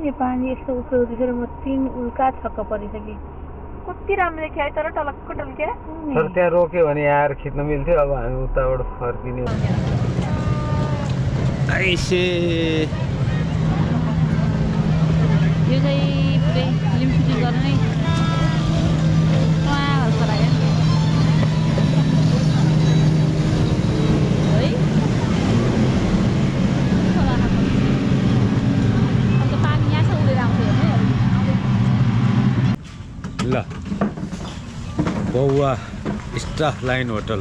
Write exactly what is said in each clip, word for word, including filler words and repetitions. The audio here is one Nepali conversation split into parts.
नि पानी यस्तो उफ्रो उठेर म तीन उल्का छक्क परिसकेँ। कति राम्रो देखियो तर टलक्क टल्क्या। तर त्यहाँ रोक्यो भने आएर खिच्न मिल्थ्यो। अब हामी उताबाट फर्किने। आइसे यो चाहिँ पुरै फिल्म सुटिङ गर्न नै हल्का लाग्यो नि है। अब त पानी यहाँसम्म उडेर आउँछ हेर्नु। ल बौवा स्टाफ लाइन होटल।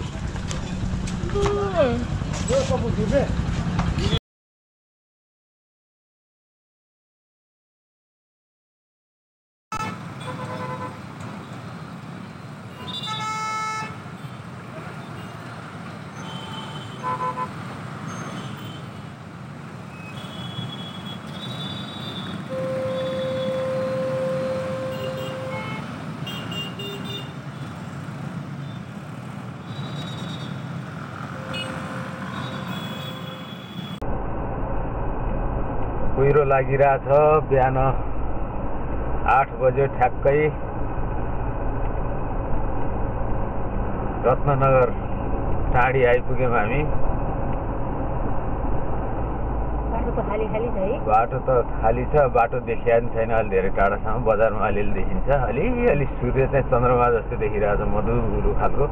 कुहिरो लागिरहेछ। बिहान आठ बजे ठ्याक्कै रत्ननगर टाढी आइपुग्यौँ हामी। बाटो त खाली खाली छ है। बाटो त खाली छ। बाटो देखिया पनि छैन अलि धेरै टाढासम्म। बजारमा अलिअलि देखिन्छ। अलिअलि सूर्य चाहिँ चन्द्रमा जस्तो देखिरहेछ मधुरो खालको।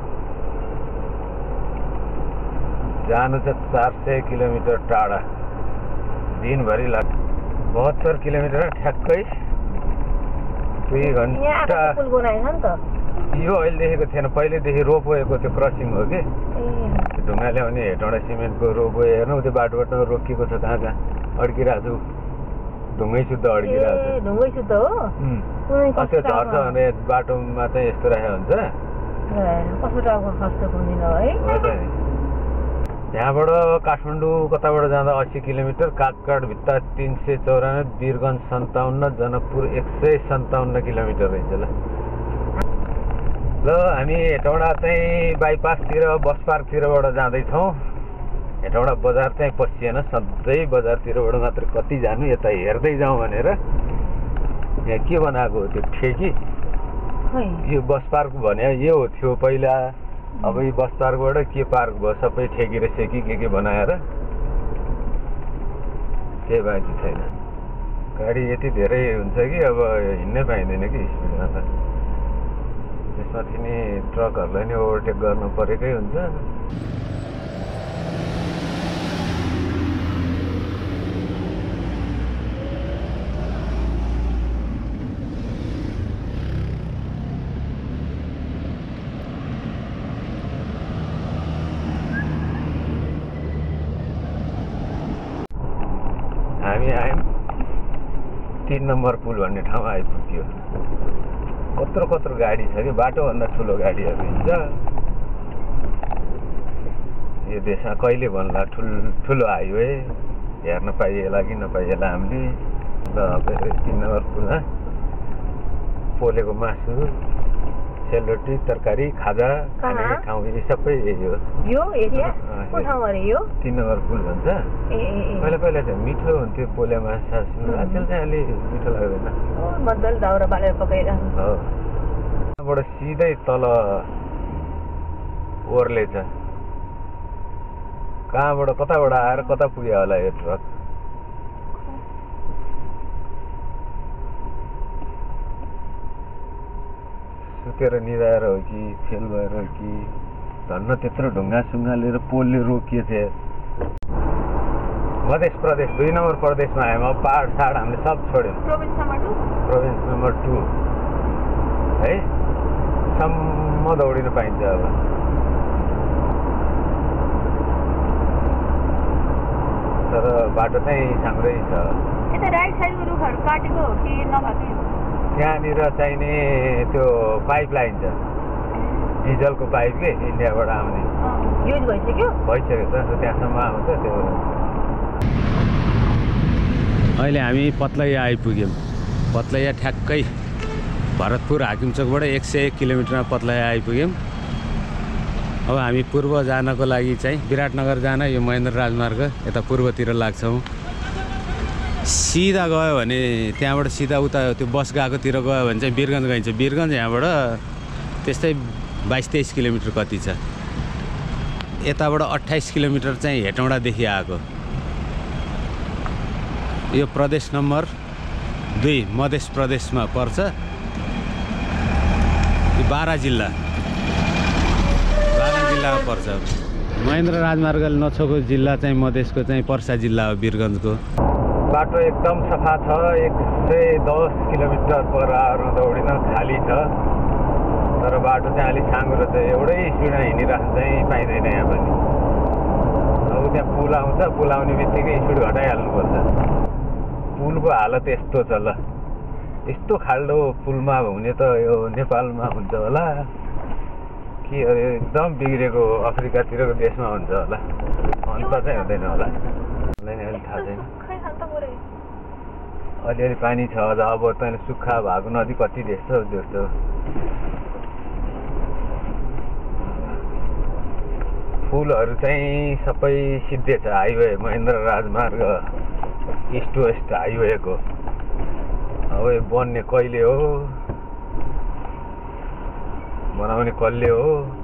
जानु चाहिँ चार सय किलोमिटर टाढा दिनभरि लाग्छ। बहत्तर किलोमिटर ठ्याक्कै दुई घन्टा। यो अहिले देखेको थिएन। पहिलेदेखि रोपवेको त्यो क्रसिङ हो कि ढुङ्गा ल्याउने हेटौँडा सिमेन्टको रोपवे। हेर्नु त्यो बाटो बाटो रोकिएको छ। कहाँ कहाँ अड्किरहेको छु। ढुङ्गै शुद्ध अड्किरहेको छ। ढुङ्गै शुद्ध हो। त्यो झर्छ भने बाटोमा चाहिँ यस्तो राखेको हुन्छ। कस्तो टाउको खस्रो हुँदैन है। यहाँबाट काठमाडौँ कताबाट जाँदा अस्सी किलोमिटर, काठगढ भित्ता तिन सय चौरानब्बे, वीरगञ्ज सन्ताउन्न, जनकपुर एक सय सन्ताउन्न किलोमिटर रहेछ। ल ल हामी हेटौँडा चाहिँ बाइपासतिर बस पार्कतिरबाट जाँदैछौँ। हेटौँडा बजार चाहिँ पसिएन। सधैँ बजारतिरबाट मात्र कति जानु। यता हेर्दै जाउँ भनेर यहाँ के बनाएको हो त्यो ठेकी। यो बस पार्क भने यो थियो पहिला। अब यो बस पार्कबाट के पार्क भयो सबै ठेकी र सेकी के के बनाएर केही बाँकी छैन। गाडी यति धेरै हुन्छ कि अब हिँड्नै पाइँदैन कि स्पिडमा त। त्यसमाथि नि ट्रकहरूलाई नि ओभरटेक गर्नु परेकै हुन्छ। हामी आयौँ तीन नम्बर पुल भन्ने ठाउँमा आइपुग्यो। कत्रो कत्रो गाडी छ कि बाटोभन्दा ठुलो गाडीहरू हिँड्छ। यो देशमा कहिले भन्ला ठुल्ठुलो हाइवे हेर्न पाइएला कि नपाइएला हामीले। ल तीन नम्बर पुलमा पोलेको मासु, सेलरोटी, तरकारी, खाजा खाने ठाउँ यी सबै यही हो। यो एरिया को ठाउँ अरे यो? तीन नम्बर पुल भन्छ। पहिला पहिला चाहिँ मिठो हुन्थ्यो पोले माछा। आजकल चाहिँ अलि मिठो लाग्दैन। मजाले दाउरा बालेर पकाइरहेको हो। यहाँबाट सिधै तल ओर्लेछ। कहाँबाट कताबाट आएर कता पुग्यो होला यो ट्रक। सुतेर निदाएर हो कि फेल भएर हो कि धन्न त्यत्रो ढुङ्गा सुङ्गा लिएर पोलले रोकिए थिए। मध्य प्रदेश दुई नम्बर प्रदेशमा आयौँ। अब पाहाड साहाड हामीले सब छोड्यौँ। Province number two province number two है सम्म दौडिन पाइन्छ। अब तर बाटो चाहिँ साम्रै छ। यता राइट साइडको रुखहरू काटेको हो कि नभएको? त्यहाँनिर चाहिने त्यो पाइप लाइन छ। डिजलको पाइप के इन्डियाबाट आउने युज भइसक्यो भइसक्यो त। त्यहाँसम्म आउँछ त्यो। अहिले हामी पत्लैया आइपुग्यौँ। पत्लैया ठ्याक्कै भरतपुर हाकिमचोकबाट एक सय एक किलोमिटरमा पत्लैया आइपुग्यौँ। अब हामी पूर्व जानको लागि चाहिँ विराटनगर जान यो महेन्द्र राजमार्ग यता पूर्वतिर लाग्छौँ। सिधा गयो भने त्यहाँबाट सिधा उता त्यो बस गएकोतिर गयो भने चाहिँ वीरगञ्ज गइन्छ। वीरगञ्ज यहाँबाट त्यस्तै बाइस तेइस किलोमिटर कति छ। यताबाट अट्ठाइस किलोमिटर चाहिँ हेटौँडादेखि आएको। यो प्रदेश नम्बर दुई मध्य प्रदेशमा पर्छ। यो बाह्र जिल्ला बाह्र जिल्लामा पर्छ। महेन्द्र राजमार्गले नछोएको जिल्ला चाहिँ मधेसको चाहिँ पर्सा जिल्ला हो, वीरगञ्जको। बाटो एकदम सफा छ। एक सय दस किलोमिटर पर आवर दौडिन खाली छ। तर बाटो चाहिँ अलिक साँगुरो छ। एउटै स्पिडमा हिँडिराख्नु चाहिँ पाइँदैन यहाँ पनि। अब त्यहाँ पुल आउँछ, पुल आउने बित्तिकै स्पिड घटाइहाल्नुपर्छ। पुलको हालत यस्तो छ ल। यस्तो खाल्डो पुलमा हुने त यो नेपालमा हुन्छ होला कि अरे एकदम बिग्रेको अफ्रिकातिरको देशमा हुन्छ होला। अन्त चाहिँ हुँदैन होला, मलाई नि अलिक थाहा छैन। अलिअलि पानी छ अझ। अब तैँले सुक्खा भएको नदी कति देख्छ देख्छौ। पुलहरू चाहिँ सबै सिद्धे छ। हाइवे महेन्द्र राजमार्ग इस्ट वेस्ट हाइवेको। अब यो बन्ने कहिले हो, बनाउने कसले हो।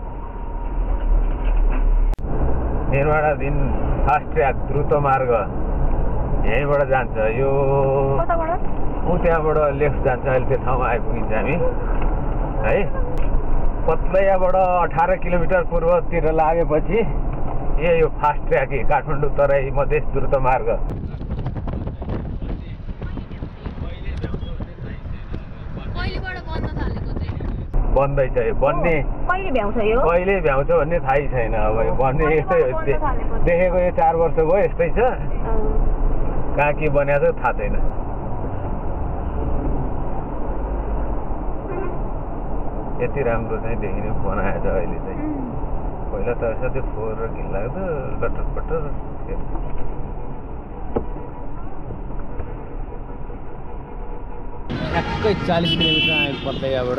निर्माणाधीन फास्ट ट्र्याक द्रुत मार्ग यहीँबाट जान्छ। यो ऊ त्यहाँबाट लेफ्ट जान्छ। अहिले त्यो ठाउँमा आइपुगिन्छ हामी है। पत्लैयाबाट अठार किलोमिटर पूर्वतिर लागेपछि ए यो फास्ट ट्र्याक काठमाडौँ तराई मधेस द्रुत मार्ग। बन्दैछ यो। बन्ने कहिले भ्याउँछ यो? कहिले भ्याउँछ भन्ने थाहै छैन। अब यो बन्ने यस्तै देखेको यो चार वर्ष भयो यस्तै छ। कहाँ के बनाएको छ थाहा छैन। यति राम्रो चाहिँ देखिने बनाएछ अहिले चाहिँ। पहिला त साथै फोहोर र घिनलाग्दो लटर पटर थियो। ठ्याक्कै चालिस किलोमिटर आयो पत्लैयाबाट।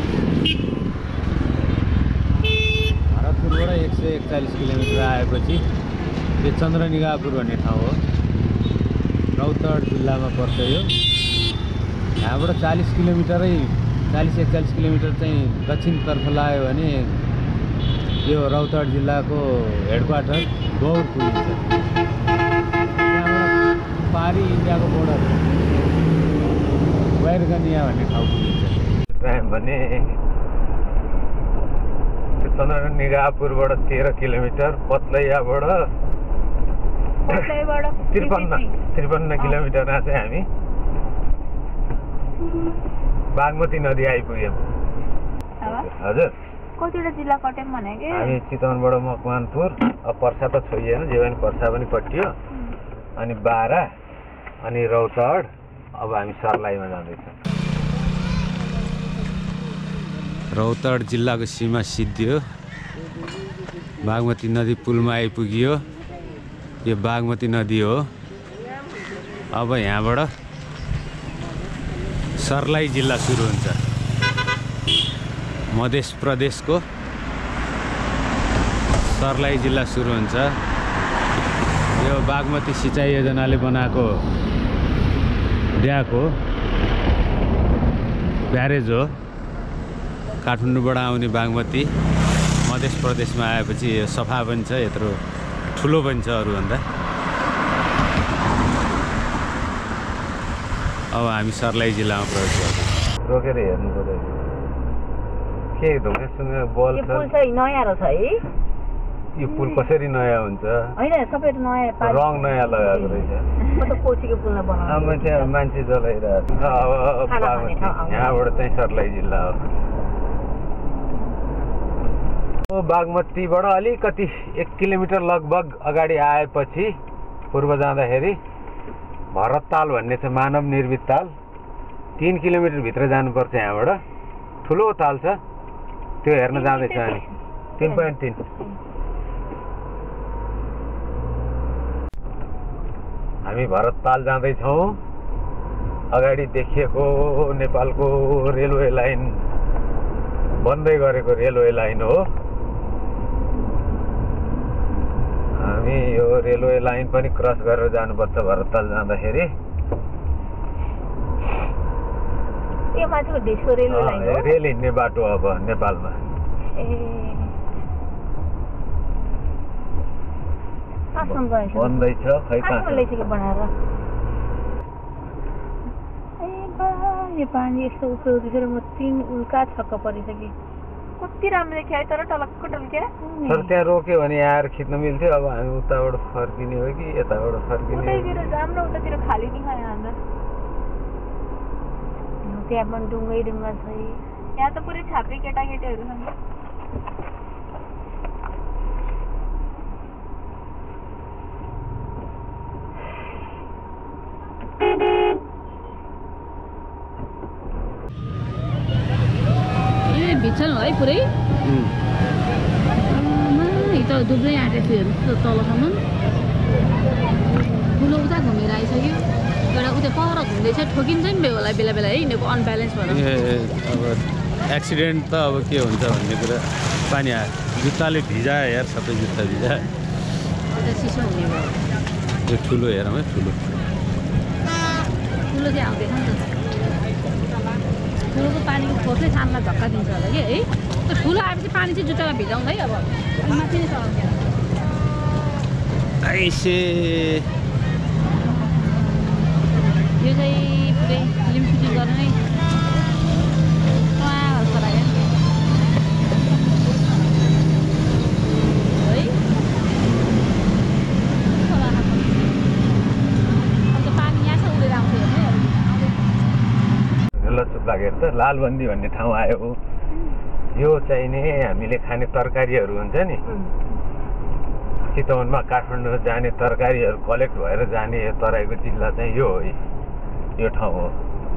भरतपुरबाट एक सय एकचालिस किलोमिटर आएपछि यो चन्द्रनिगापुर भन्ने ठाउँ हो। रौतहट जिल्लामा पर्छ यो। यहाँबाट चालिस किलोमिटरै चालिस एकचालिस किलोमिटर चाहिँ दक्षिणतर्फ लाग्यो भने यो रौतहट जिल्लाको हेडक्वार्टर गौर पुगिन्छ। त्यहाँबाट पारी इन्डियाको बोर्डर वैरगनिया भन्ने ठाउँ पुगिन्छ। भने चन्द्रनिगापुरबाट तेह्र किलोमिटर, पत्लैयाबाट त्रिपन्न त्रिपन्न किलोमिटरमा चाहिँ हामी बागमती नदी आइपुग्यौँ। हजुर कतिवटा जिल्ला कट्यौँ भने कि हामी चितवनबाट मकवानपुर। अब पर्सा त छोइएन, जे पनि पर्सा पनि कटियो। अनि बाह्र अनि रौतहट। अब हामी सर्लाहीमा जाँदैछौँ। रौतहट जिल्लाको सीमा सिद्धियो। बागमती नदी पुलमा आइपुगियो। यो बागमती नदी हो। अब यहाँबाट सर्लाही जिल्ला सुरु हुन्छ। मध्य प्रदेशको सर्लाही जिल्ला सुरु हुन्छ। यो बागमती सिँचाइ योजनाले बनाएको ड्याक हो, ब्यारेज हो। काठमाडौँबाट आउने बागमती मध्य प्रदेशमा आएपछि यो सफा पनि छ, यत्रो ठुलो पनि छ अरूभन्दा। अब हामी सर्लाही जिल्लामा प्रवेश गर्छौँ। रोकेर हेर्नु पर्यो के ढुङ्गासँग बल यो पुल चाहिँ नयाँ रहेछ है। यो पुल कसरी नयाँ हुन्छ? होइन सबै नयाँ रङ नयाँ लगाएको रहेछ। म त कोचीको पुलमा बनाउँछु। अब त्यहाँ मान्छे जलाइरहेको छ। अब यहाँबाट चाहिँ सर्लाही जिल्ला हो। बागमतीबाट अलिकति एक किलोमिटर लगभग अगाडि आएपछि पूर्व जाँदाखेरि भरतताल भन्ने छ, मानव निर्मित ताल। तीन किलोमिटर भित्र जानुपर्छ। यहाँबाट ठुलो ताल छ, त्यो हेर्न जाँदैछ हामी। तिन पोइन्ट तिन हामी भरतताल जाँदैछौँ। अगाडि देखिएको नेपालको रेलवे लाइन बन्दै गरेको रेलवे लाइन हो। हामी यो रेलवे लाइन पनि क्रस गरेर जानुपर्छ भरतताल जाँदाखेरि। यो माथिको ढिस्को रेलवे लाइन हो रेल हिँड्ने बाटो अब नेपालमा ए आसम गएछ बन्दैछ खै कहाँ ल्याइसक्यो बनाएर ए बा यो पानी यस्तो उफ्रिँदैछ र म तिन उल्का छक्क परिसकेँ कति राम्रो देखियो है तर टलक्क टल्क्या सर त्यहाँ रोक्यो भने आएर खिच्न मिल्थ्यो अब हामी उताबाट फर्किने हो कि यताबाट फर्किने उतैतिर राम्रो उतातिर खाली नि खायो हामीलाई त्यहाँ पनि डुङ्गै डुङ्गा छ यहाँ त पुरै छाप्री केटाकेटीहरू छन् भित्छन् है पुरै त दुब्लै आँटेको हेर्नु तलसम्म ठुलो उता घुमेर आइसक्यो एउटा उता पर घुम्दैछ ठोकिन्छ नि बेला बेला बेला है हिँडेको अनब्यालेन्स भएर अब एक्सिडेन्ट त अब के हुन्छ भन्ने कुरा पानी आयो जुत्ताले भिजायो यार सबै जुत्ता भिजायो यता चिसो हुने भयो यो ठुलो हेरौँ है ठुलो ठुलो चाहिँ आउँदैन नि त ठुलोको पानीको फोर्सले सानलाई धक्का दिन्छ होला कि है त्यो ठुलो आएपछि पानी चाहिँ जुत्तामा भिजाउँछ है अब अनि माथि नै चलाउँछ आइसे यो चाहिँ पुरै फिल्म सुटिङ गर्न नै जस्तो लाग्यो है अन्त पानी यहाँ छ उडेर आउँछ हेर्नु ल चुप लागेर त लालबन्दी भन्ने ठाउँ आयो यो चाहिँ नि हामीले खाने तरकारीहरू हुन्छ नि चितवनमा काठमाडौँ जाने तरकारीहरू कलेक्ट भएर जाने यो तराईको जिल्ला चाहिँ यो हो यो ठाउँ हो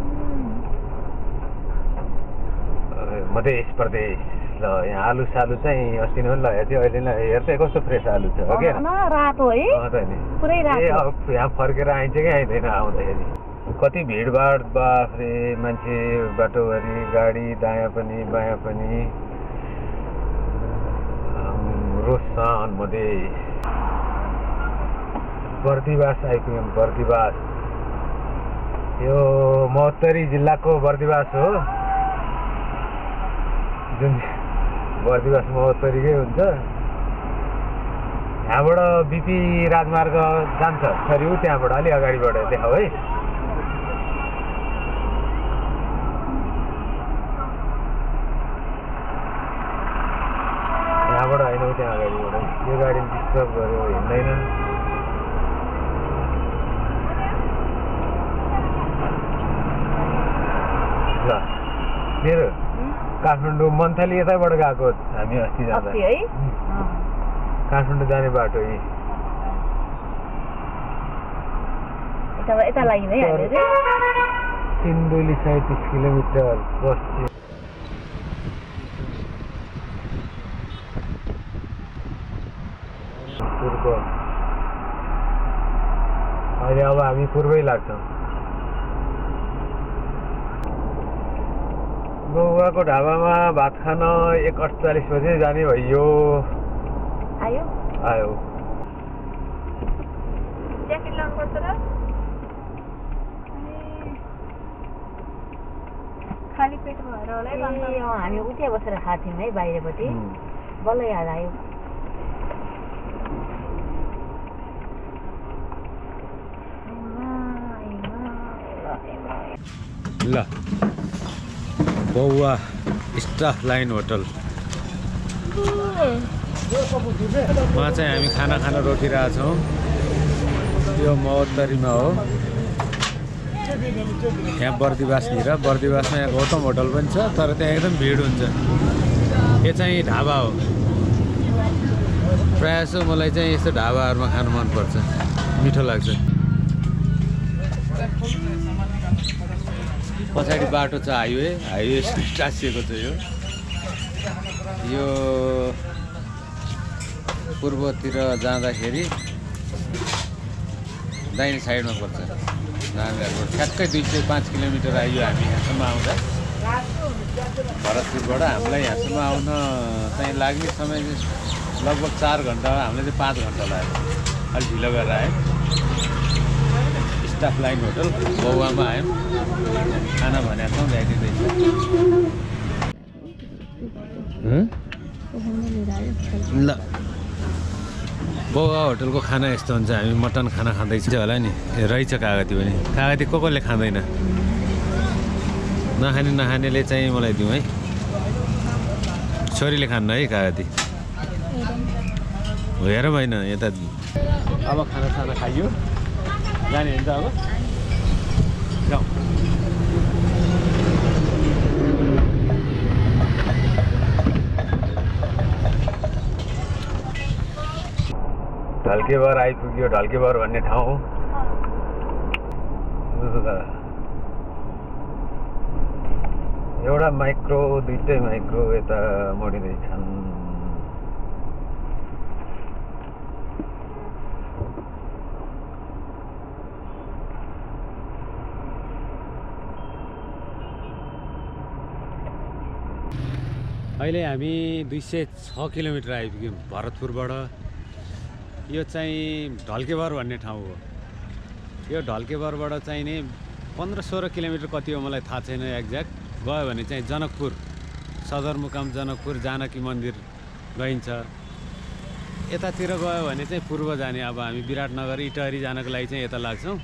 मध्य प्रदेश ल यहाँ आलु सालु चाहिँ अस्ति नै लगेको थियो अहिले हेर्दै कस्तो फ्रेस आलु छ हो क्या रातो है पुरै रातो ए यहाँ फर्केर आइन्छ कि आइँदैन आउँदाखेरि कति भिडभाड बाफ्रे मान्छे बाटोभरि गाडी दायाँ पनि बायाँ पनि रोशन मधेस बर्दिवास आइपुग्यौँ बर्दिवास यो महोत्तरी जिल्लाको बर्दिवास हो जुन बर्दिवास महोत्तरीकै हुन्छ यहाँबाट बिपी राजमार्ग जान्छ सरी त्यहाँबाट अलि अगाडिबाट देखाऊ है यहाँबाट होइन त्यहाँ अगाडिबाट यो गाडी डिस्टर्ब गर्यो हिँड्दैन ल मेरो काठमाडौँ मन्थली यतैबाट गएको हामी अस्ति जाँदा काठमाडौँ जाने बाटो यी सिन्धुली सैँतिस किलोमिटर पश्चिम पूर्व अहिले अब हामी पूर्वै लाग्छौँ गौवाको ढाबामा भात खान एक अडचालिस बजे जाने भइयो आयो आयो ज्याकेट लाउनुपर्छ र खाली पेट भएर होला है हामी उतै बसेर खाएको थियौँ है बाहिरपट्टि बल्ल याद आयो ल बौवा स्टाफ लाइन होटल उहाँ चाहिँ हामी खाना खान रोकिरहेछौँ यो महोत्तरीमा हो यहाँ बर्दिवासनिर बर्दिवासमा यहाँ गौतम होटल पनि छ तर त्यहाँ एकदम भिड हुन्छ यो चाहिँ ढाबा हो प्रायः जसो मलाई चाहिँ यस्तो ढाबाहरूमा खानु मनपर्छ मिठो लाग्छ पछाडि बाटो छ हाइवे हाइवे टाँसिएको छ यो यो पूर्वतिर जाँदाखेरि दाहिने साइडमा पर्छ नानघाटबाट ठ्याक्कै दुई सय पाँच किलोमिटर आइयो हामी यहाँसम्म आउँदा भरतपुरबाट हामीलाई यहाँसम्म आउन चाहिँ लाग्ने समय लगभग चार घन्टा हामीलाई चाहिँ पाँच घन्टा लाग्यो अलिक ढिलो गरेर आयो स्टाफ लाइन होटल बौवामा आयौँ खाना भनेको छौँ भ्याइटी रहेछ ल बौवा होटलको खाना यस्तो हुन्छ हामी मटन खाना खाँदैछ होला नि रहेछ कागती पनि कागती को कोले खाँदैन नखाने नखानेले चाहिँ मलाई दिउँ है छोरीले खान्न है कागती हो हेरौँ होइन यता अब खाना साना खाइयो जाने हुन्छ अब जाउँ ढल्केबर आइपुग्यो ढल्केबर भन्ने ठाउँ हो एउटा माइक्रो दुईटै माइक्रो यता मोडिँदैछन् अहिले हामी दुई सय छ किलोमिटर आइपुग्यौँ भरतपुरबाट यो चाहिँ ढल्केबर भन्ने ठाउँ हो यो ढल्केबरबाट चाहिँ नि पन्ध्र सोह्र किलोमिटर कति हो मलाई थाहा छैन एक्ज्याक्ट गयो भने चाहिँ जनकपुर सदरमुकाम जनकपुर जानकी मन्दिर गइन्छ यतातिर गयो भने चाहिँ पूर्व जाने अब हामी विराटनगर इटहरी जानको लागि चाहिँ यता लाग्छौँ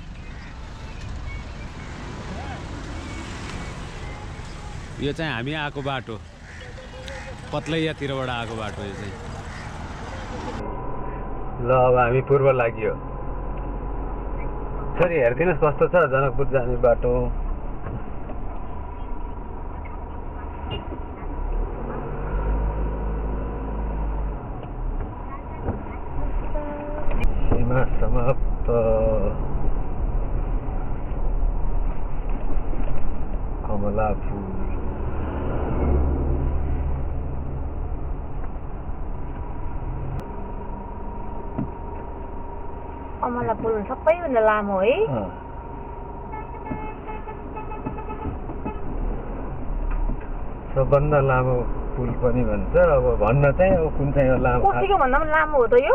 यो चाहिँ हामी आएको बाटो पत्लैयातिरबाट आएको बाटो यो चाहिँ ल अब हामी पूर्व लाग्यो सरी हेरिदिनुहोस् कस्तो छ जनकपुर जाने बाटो सीमा समाप्त कमला फुल कमला फुल सबैभन्दा लामो है सबभन्दा लामो पुल पनि भन्छ अब भन्न चाहिँ अब कुन चाहिँ लामो कोसीको भन्दा पनि लामो हो त यो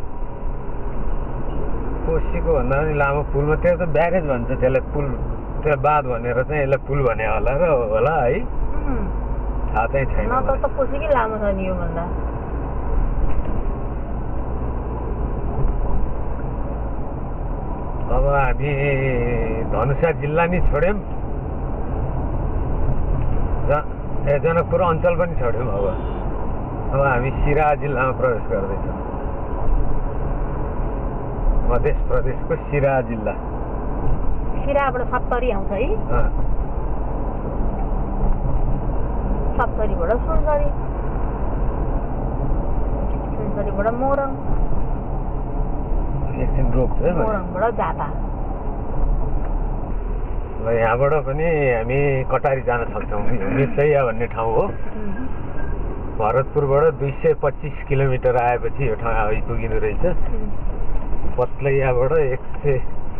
कोसीको भन्दा पनि लामो पुलमा त्यो त ब्यारेज भन्छ त्यसलाई पुल त्यो बाँध भनेर चाहिँ यसलाई पुल भने होला र होला है थाहा चाहिँ छैन न त कोसीकै लामो छ नि यो भन्दा अब हामी धनुषा जिल्ला नि छोड्यौँ ए जनकपुर अञ्चल पनि छोड्यौँ अब अब हामी सिरा जिल्लामा प्रवेश गर्दैछौँ मध्य प्रदेशको सिरा जिल्ला सिराबाट सप्तरी आउँछ है सप्तरीबाट सुनसरी सुनसरीबाट मोरङ एकछिन रोक्छ है मोरङबाट जाता ल यहाँबाट पनि हामी कटारी जान सक्छौँ मिर्चैया भन्ने ठाउँ हो भरतपुरबाट दुई सय पच्चिस किलोमिटर आएपछि यो ठाउँ आइपुगिनु रहेछ पत्लैयाबाट एक सय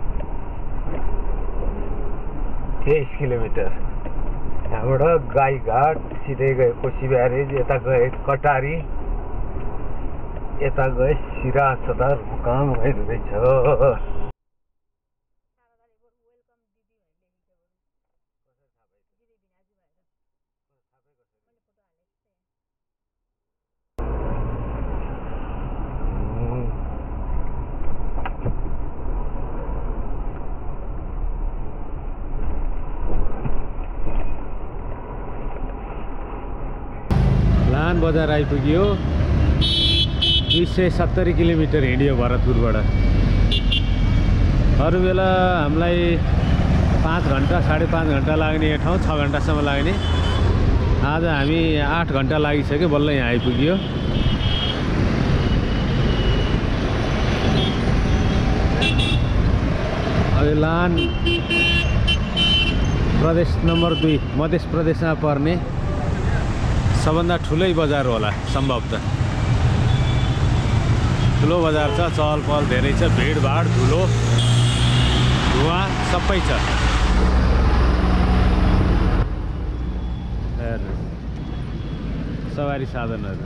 तेइस किलोमिटर यहाँबाट गाईघाट सिधै गए कोशी ब्यारेज यता गए कटारी यता गए सिरा सदर मुकाम भइरहेछ लान बजार आइपुग्यो दुई सय सत्तरी किलोमिटर हिँड्यो भरतपुरबाट अरू बेला हामीलाई पाँच घन्टा साढे पाँच घन्टा लाग्ने यो ठाउँ छ घन्टासम्म लाग्ने आज हामी आठ घन्टा लागिसक्यो बल्ल यहाँ आइपुग्यो अब लान प्रदेश नम्बर दुई मध्य प्रदेशमा पर्ने सबभन्दा ठुलै बजार होला सम्भवतः ठुलो बजार छ चहल पहल धेरै छ भिडभाड धुलो धुवा सबै छ सवारी साधनहरू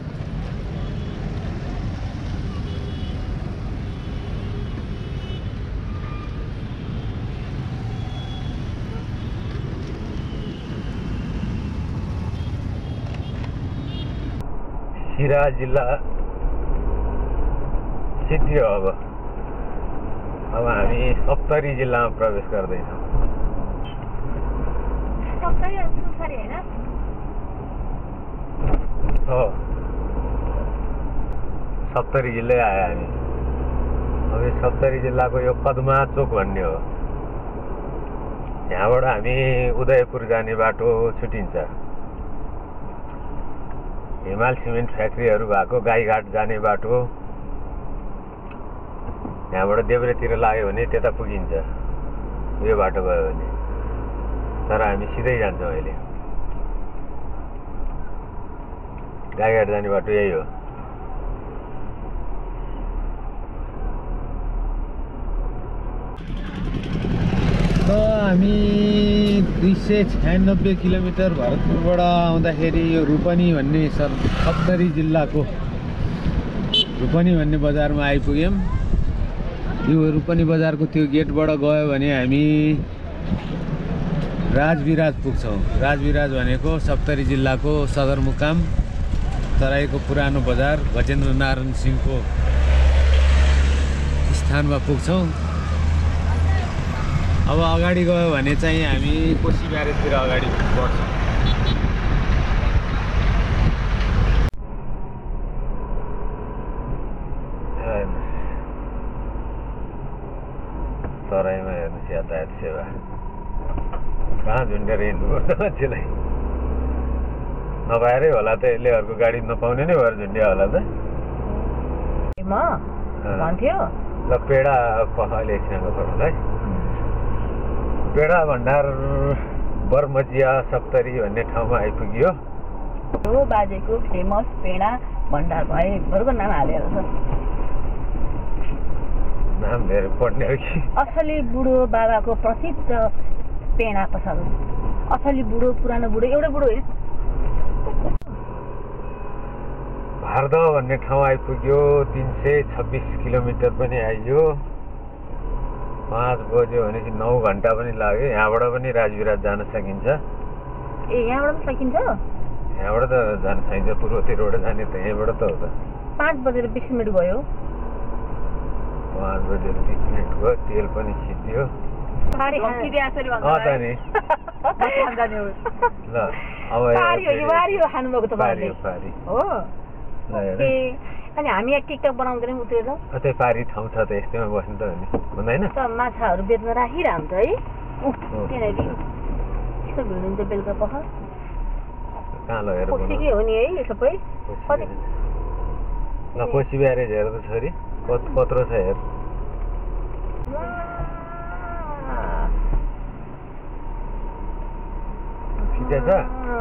सिरा जिल्ला सिद्धियो। अब अब हामी सप्तरी जिल्लामा प्रवेश गर्दैछौँ। हो सप्तरी जिल्लै आयो हामी। अब यो सप्तरी जिल्लाको यो पद्मा चोक भन्ने हो। यहाँबाट हामी उदयपुर जाने बाटो छुटिन्छ। हिमाल सिमेन्ट फ्याक्ट्रीहरू भएको गाईघाट जाने बाटो यहाँबाट देब्रेतिर लाग्यो भने त्यता पुगिन्छ यो बाटो गयो भने। तर हामी सिधै जान्छौँ अहिले। गाईघाट जाने बाटो यही हो। त हामी दुई सय छयानब्बे किलोमिटर भरतपुरबाट आउँदाखेरि यो रूपनी भन्ने सर सप्तरी जिल्लाको रूपनी भन्ने बजारमा आइपुग्यौँ। यो रूपनी बजारको त्यो गेटबाट गयो भने हामी राजविराज पुग्छौँ। राजविराज भनेको सप्तरी जिल्लाको सदरमुकाम तराईको पुरानो बजार गजेन्द्र नारायण सिंहको स्थानमा पुग्छौँ। अब अगाडि गयो भने चाहिँ हामी कोशी ब्यारेजतिर अगाडि बढ्छौँ। तराईमा हेर्नुहोस् यातायात सेवा कहाँ झुन्डेर हिँड्नुपर्छ मान्छेलाई। नपाएरै होला त यसले अर्को गाडी नपाउने नै भएर झुन्डिया होला त। भन्थ्यो ल पेडा अहिले एकछिनको पर्नुलाई पेडा भण्डार बरमजिया सप्तरी भन्ने ठाउँमा आइपुग्यो। हो बाजेको फेमस पेडा भण्डार भएकोको नाम हालेर छ। नाम धेरै पढ्ने हो कि। असली बुढो बाबाको प्रसिद्ध पेडा पसल। असली बुढो पुरानो बुढो एउटै बुढो होइन। भरतप भन्ने ठाउँ आइपुग्यो। तिन सय छब्बिस किलोमिटर पनि आइयो। पाँच बज्यो भनेपछि नौ घन्टा पनि लाग्यो। यहाँबाट पनि राजविराज जान सकिन्छ। ए यहाँबाट पनि सकिन्छ? यहाँबाट त जान सकिन्छ। पूर्वतिरबाट जाने त यहीँबाट त हो त। पाँच बजेर बिस मिनट भयो। पाँच बजेर बिस मिनट भयो। तेल पनि सिद्धियो। ल अब खानुभएको पारी पारी हो। अनि हामी यहाँ टिकटक बनाउँदैनौँ उत्रेर कतै पारी ठाउँ छ त यस्तैमा बस्नु त नि हुँदैन। माछाहरू बेच्न राखिरहन्छ है। त्यहाँनिर यस्तो भिड हुन्छ बेलुका पख। कहाँ लगेर कोसीकै हो नि है यो सबै। ल कोसी ब्यारेज हेर त छोरी कत्रो छ हेर। ठिकै छ।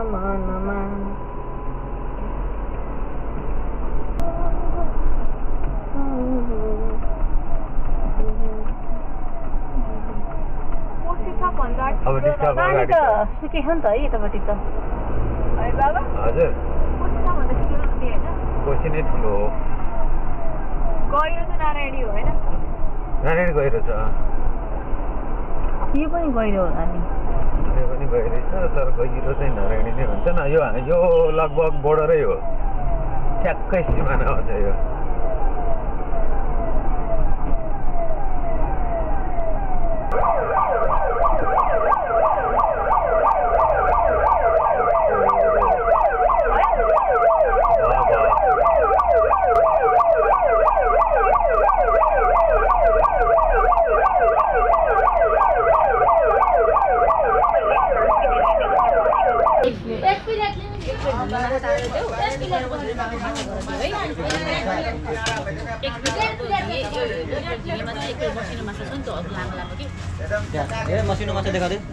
अब डिस्टर्ब अगाडि सुके छ नि त है यतापट्टि त। हजुर कोसी नै ठुलो हो। गहिरो चाहिँ नारायणी हो होइन? नारायणी गहिरो छ। यो पनि गहिरो होला नि। यो पनि गहिरो छ तर गहिरो चाहिँ नारायणी नै हुन्छ न। यो यो लगभग बोर्डरै हो। ठ्याक्कै सिमाना हो यो। मसिनो माछा देखा दे।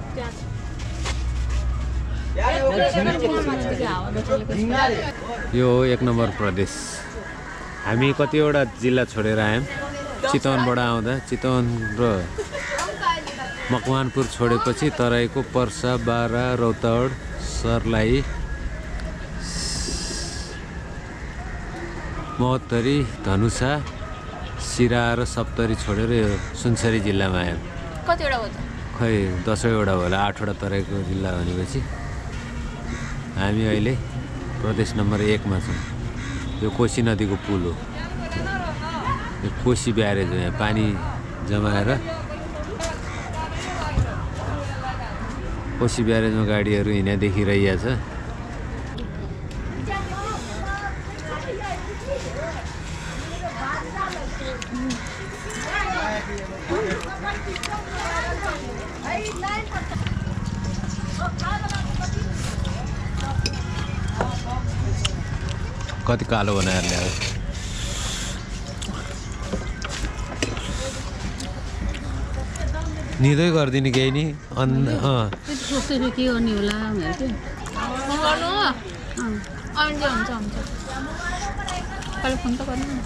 यो एक नम्बर प्रदेश। हामी कतिवटा जिल्ला छोडेर आयौँ। चितवनबाट आउँदा चितवन र मकवानपुर छोडेपछि तराईको पर्सा बारा रौतहट सर्लाही महोत्तरी धनुषा सिरा र सप्तरी छोडेर यो सुनसरी जिल्लामा आयौँ। कतिवटा हो त? खै दसैँवटा होला। आठवटा तराईको जिल्ला भनेपछि हामी अहिले प्रदेश नम्बर एकमा छौँ। यो कोशी नदीको पुल हो। यो कोशी ब्यारेज हो। यहाँ पानी जमाएर कोशी ब्यारेजमा गाडीहरू हिँड्या देखिरहेको छ। कति कालो बनाएर ल्यायो। निदै गरिदिने केही नि अन्त अँ सोच्दैछु के गर्ने होला भनेर के गर्नु हो। हुन्छ हुन्छ हुन्छ कहिले फोन त गर्नु न।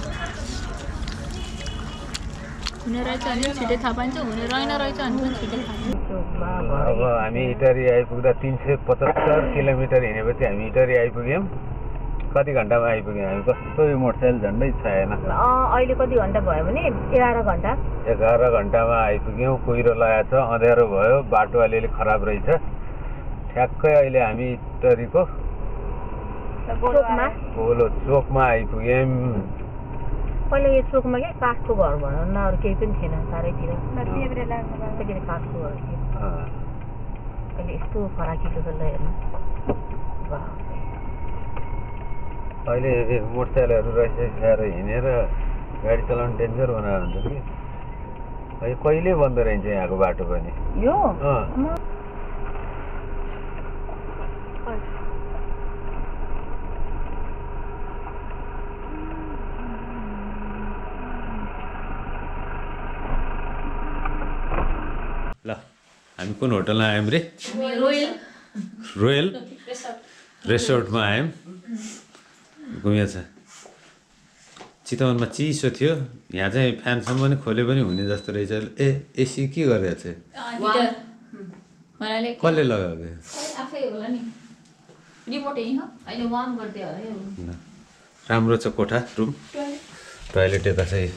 हुने रहेछ भने छिटै थाहा पाइन्छ, हुने रहेन रहेछ भने पनि छिटै थाहा पाइन्छ। अब हामी इटहरी आइपुग्दा तिन सय पचहत्तर किलोमिटर हिँडेपछि हामी इटहरी आइपुग्यौँ। कति घन्टामा आइपुग्यौँ हामी? कस्तो यो मोटरसाइकल झन्डै छैन। अहिले कति घन्टा भयो भने एघार घन्टा एघार घन्टामा आइपुग्यौँ। कुहिरो लागेको छ, अँध्यारो भयो, बाटो अलिअलि खराब रहेछ। ठ्याक्कै अहिले हामी इटहरीको चोकमा पोलो चोकमा आइपुग्यौँ। पहिला यो चोकमा के काठको घर भनौँ न, अरू केही पनि थिएन चारैतिर, काठको घर थियो। अहिले यस्तो फराकिलो डल्लो हेर्नु। अहिले मोटरसाइकलहरू रहिसकेर हिँडेर गाडी चलाउनु डेन्जर बनाएर हुन्छ कि। अहिले कहिले बन्द रहन्छ यहाँको बाटो पनि यो ल हामी कुन होटलमा आयौँ रे? रोयल रोयल रेसोर्टमा आयौँ। घुमेको छ। चितवनमा चिसो थियो, यहाँ चाहिँ फ्यानसम्म पनि खोले पनि हुने जस्तो रहेछ। ए एसी के गरेको छ? कसले लगाएको? आफै होला नि, रिमोट यही हो, अहिले वार्म गर्दै होला यो। राम्रो छ कोठा, रुम, टोयलेट यता चाहिँ।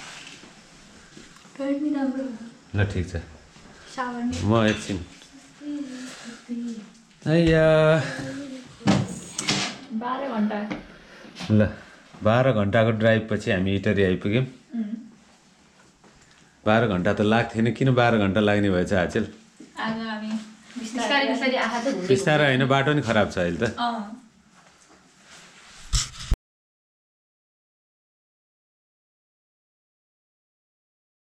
ल ठिक छ, म एकछिन। आइया बाह्र घन्टा ल बाह्र घन्टाको ड्राइभ पछि हामी इटहरी आइपुग्यौँ। बाह्र घन्टा त लाग्थेन, किन बाह्र घन्टा लाग्ने भएछ आचेल? आज हामी बिस्तारै बिस्तारै आँखा त बिस्तारै होइन, बाटो नि खराब छ अहिले त।